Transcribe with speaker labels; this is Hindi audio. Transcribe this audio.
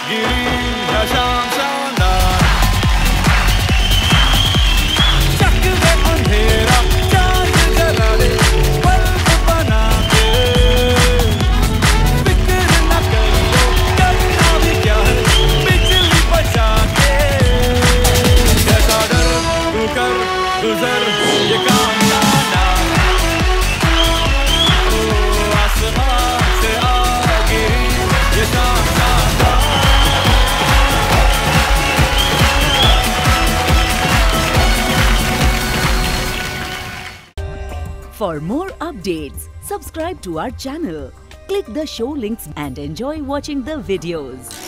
Speaker 1: गिरी है शाम शानदार। चक दे अंधेरा चांद जला दे बल्ब बना के, फिक्र न करो करना भी क्या है बिजली बचा के। जैसा डर तू कर गुजर ये काम लाना, ओ आसमान से आ गिरी ये शाम शानदार।
Speaker 2: For more updates, subscribe to our channel, click the show links and enjoy watching the videos.